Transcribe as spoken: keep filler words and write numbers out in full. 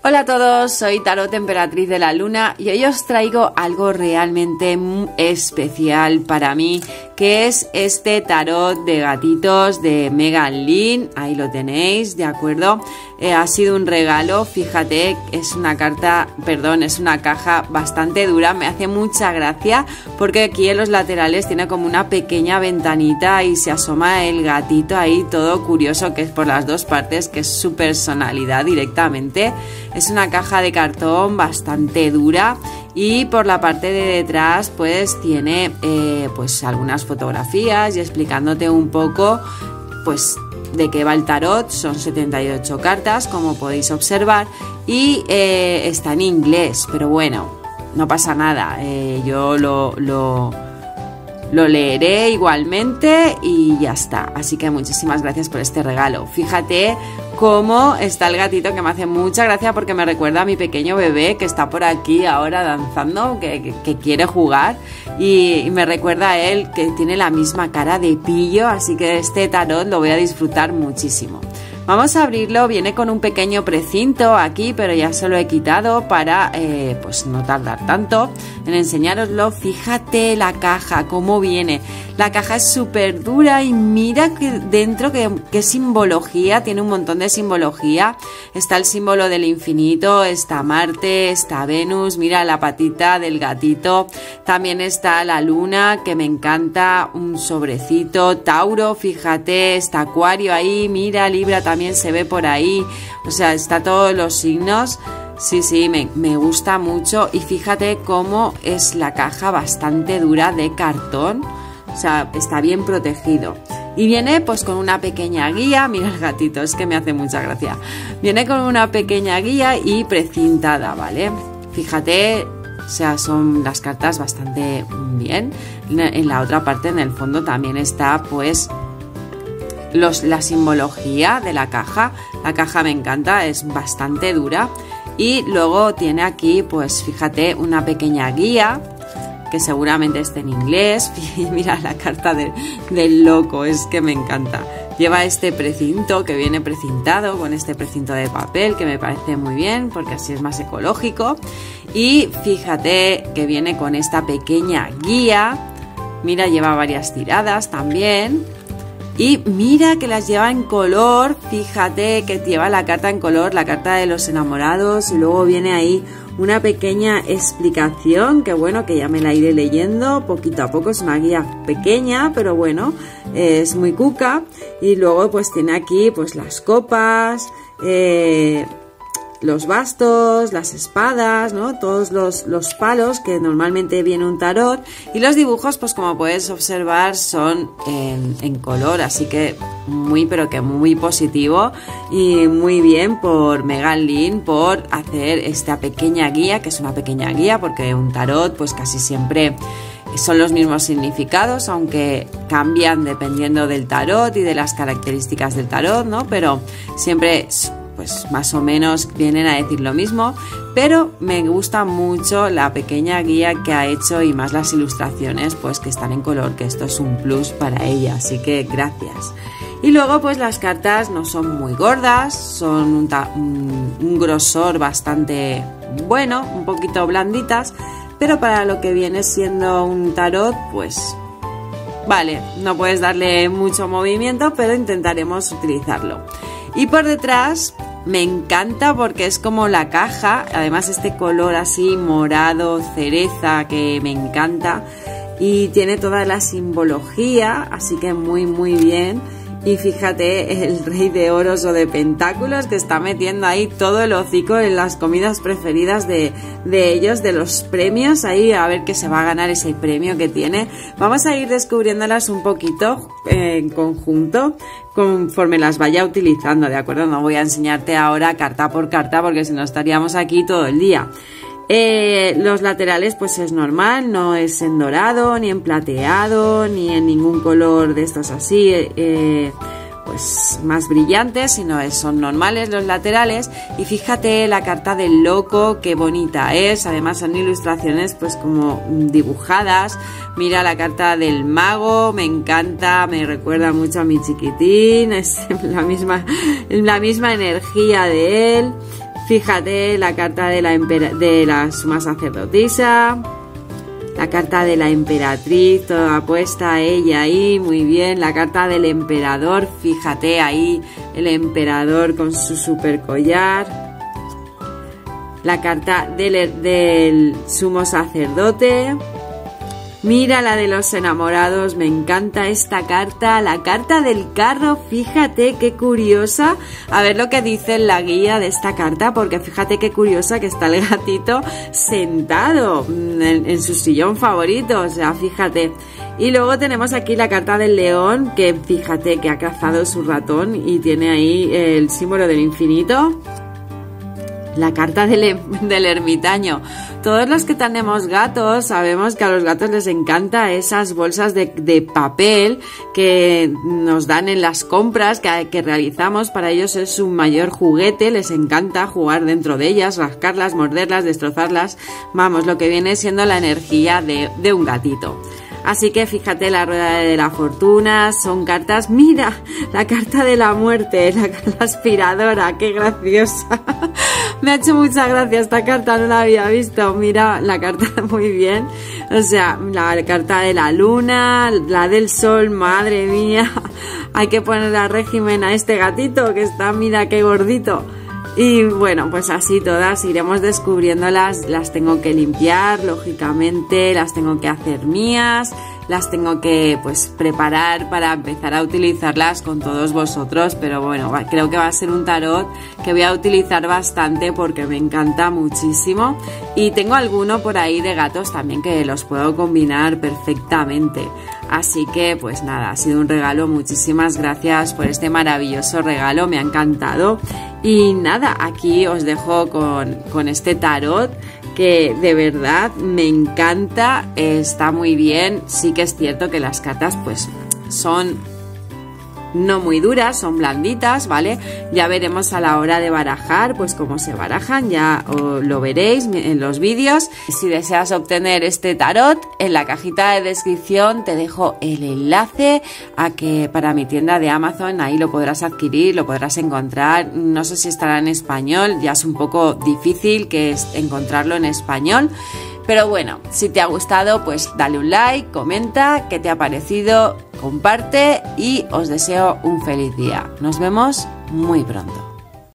Hola a todos, soy Tarot Emperatriz de la Luna y hoy os traigo algo realmente especial para mí, que es este tarot de gatitos de Megan Lynn. Ahí lo tenéis, ¿de acuerdo? Eh, ha sido un regalo, fíjate, es una carta, perdón, es una caja bastante dura, me hace mucha gracia porque aquí en los laterales tiene como una pequeña ventanita y se asoma el gatito ahí todo curioso, que es por las dos partes, que es su personalidad directamente. Es una caja de cartón bastante dura y por la parte de detrás pues tiene eh, pues algunas fotografías y explicándote un poco pues de qué va el tarot. Son setenta y ocho cartas, como podéis observar, y eh, está en inglés, pero bueno, no pasa nada, eh, yo lo, lo, lo leeré igualmente y ya está. Así que muchísimas gracias por este regalo. Fíjate cómo está el gatito, que me hace mucha gracia porque me recuerda a mi pequeño bebé que está por aquí ahora danzando, que, que, que quiere jugar, y, y me recuerda a él, que tiene la misma cara de pillo, así que este tarot lo voy a disfrutar muchísimo. Vamos a abrirlo, viene con un pequeño precinto aquí, pero ya se lo he quitado para eh, pues no tardar tanto en enseñároslo. Fíjate la caja, cómo viene. La caja es súper dura y mira que dentro qué, qué simbología, tiene un montón de simbología. Está el símbolo del infinito, está Marte, está Venus, mira la patita del gatito. También está la luna, que me encanta, un sobrecito, Tauro, fíjate, está Acuario ahí, mira, Libra también. También se ve por ahí, o sea, está todos los signos. Sí, sí, me, me gusta mucho. Y fíjate cómo es la caja bastante dura de cartón, o sea, está bien protegido. Y viene pues con una pequeña guía, mira el gatito, es que me hace mucha gracia. Viene con una pequeña guía y precintada, ¿vale? Fíjate, o sea, son las cartas bastante bien. En la otra parte, en el fondo, también está pues Los, la simbología de la caja. La caja me encanta, es bastante dura. Y luego tiene aquí, pues fíjate, una pequeña guía que seguramente esté en inglés. Mira la carta de, del loco, es que me encanta. Lleva este precinto que viene precintado con este precinto de papel, que me parece muy bien porque así es más ecológico. Y fíjate que viene con esta pequeña guía. Mira, lleva varias tiradas también. Y mira que las lleva en color, fíjate que lleva la carta en color, la carta de los enamorados, y luego viene ahí una pequeña explicación, que bueno, que ya me la iré leyendo poquito a poco. Es una guía pequeña, pero bueno, es muy cuca. Y luego pues tiene aquí pues las copas, eh, los bastos, las espadas, ¿no? Todos los, los palos que normalmente viene un tarot, y los dibujos, pues como puedes observar, son en, en color, así que muy pero que muy positivo y muy bien por Megan Lynn por hacer esta pequeña guía, que es una pequeña guía porque un tarot pues casi siempre son los mismos significados, aunque cambian dependiendo del tarot y de las características del tarot, ¿no? Pero siempre pues más o menos vienen a decir lo mismo, pero me gusta mucho la pequeña guía que ha hecho, y más las ilustraciones pues que están en color, que esto es un plus para ella, así que gracias. Y luego pues las cartas no son muy gordas, son un, un, un grosor bastante bueno, un poquito blanditas, pero para lo que viene siendo un tarot pues vale, no puedes darle mucho movimiento, pero intentaremos utilizarlo. Y por detrás me encanta porque es como la caja, además este color así morado, cereza, que me encanta, y tiene toda la simbología, así que muy muy bien. Y fíjate el rey de oros o de pentáculos, que está metiendo ahí todo el hocico en las comidas preferidas de, de ellos, de los premios, ahí a ver qué se va a ganar ese premio que tiene. Vamos a ir descubriéndolas un poquito eh, en conjunto conforme las vaya utilizando, ¿de acuerdo? No voy a enseñarte ahora carta por carta porque si no estaríamos aquí todo el día. Eh, los laterales pues es normal, no es en dorado, ni en plateado, ni en ningún color de estos así eh, pues más brillantes, sino es, son normales los laterales. Y fíjate la carta del loco, qué bonita es, además son ilustraciones pues como dibujadas. Mira la carta del mago, me encanta, me recuerda mucho a mi chiquitín, es la misma, la misma energía de él. Fíjate la carta de la, de la suma sacerdotisa, la carta de la emperatriz, toda puesta ella ahí, muy bien. La carta del emperador, fíjate ahí el emperador con su super collar. La carta del, del sumo sacerdote. Mira la de los enamorados, me encanta esta carta, la carta del carro, fíjate qué curiosa, a ver lo que dice en la guía de esta carta, porque fíjate qué curiosa que está el gatito sentado en, en su sillón favorito, o sea, fíjate. Y luego tenemos aquí la carta del león, que fíjate que ha cazado su ratón y tiene ahí el símbolo del infinito. La carta del, del ermitaño. Todos los que tenemos gatos sabemos que a los gatos les encanta esas bolsas de, de papel que nos dan en las compras que, que realizamos. Para ellos es un mayor juguete, les encanta jugar dentro de ellas, rascarlas, morderlas, destrozarlas. Vamos, lo que viene siendo la energía de, de un gatito. Así que fíjate, la rueda de la fortuna, son cartas, mira, la carta de la muerte, la, la aspiradora, qué graciosa. Me ha hecho mucha gracia esta carta, no la había visto, mira la carta muy bien. O sea, la carta de la luna, la del sol, madre mía. Hay que ponerle a régimen a este gatito que está, mira qué gordito. Y bueno, pues así todas iremos descubriéndolas, las tengo que limpiar, lógicamente, las tengo que hacer mías, las tengo que pues preparar para empezar a utilizarlas con todos vosotros, pero bueno, creo que va a ser un tarot que voy a utilizar bastante porque me encanta muchísimo y tengo alguno por ahí de gatos también que los puedo combinar perfectamente. Así que pues nada, ha sido un regalo, muchísimas gracias por este maravilloso regalo, me ha encantado. Y nada, aquí os dejo con, con este tarot que de verdad me encanta, está muy bien. Sí que es cierto que las cartas pues son no muy duras, son blanditas, ¿vale? Ya veremos a la hora de barajar, pues cómo se barajan, ya lo veréis en los vídeos. Si deseas obtener este tarot, en la cajita de descripción te dejo el enlace a que para mi tienda de Amazon, ahí lo podrás adquirir, lo podrás encontrar. No sé si estará en español, ya es un poco difícil que es encontrarlo en español. Pero bueno, si te ha gustado, pues dale un like, comenta qué te ha parecido, comparte y os deseo un feliz día. Nos vemos muy pronto.